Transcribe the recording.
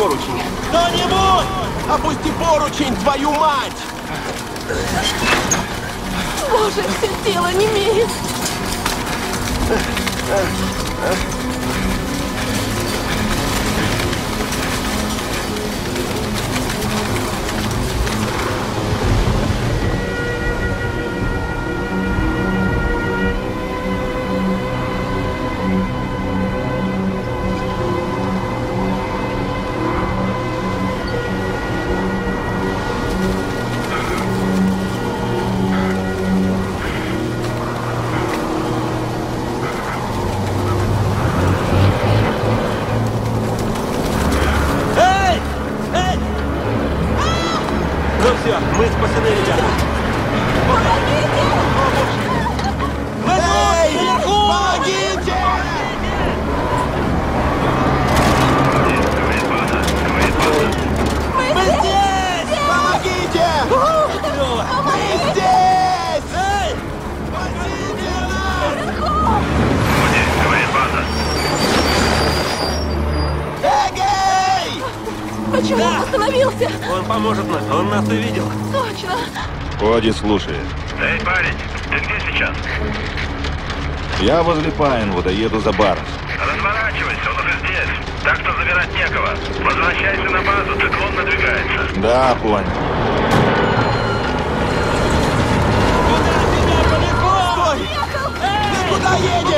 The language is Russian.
поручень. Кто-нибудь! Опусти поручень, твою мать! Боже, все тело немеет. Ну все, мы спасены, ребята. Эй, помогите! Мы здесь! Помогите! Мы здесь! Эй! Спасите нас! Говорит база. Эгей! Почему он остановился? Он поможет нам, он нас увидел. Точно. Коди слушает. Эй, парень, ты где сейчас? Я возле Пайнвуда, еду за баром. Разворачивайся, он уже здесь. Так что забирать некого. Возвращайся на базу, циклон надвигается. Да, понял. Стой! Ты куда едешь?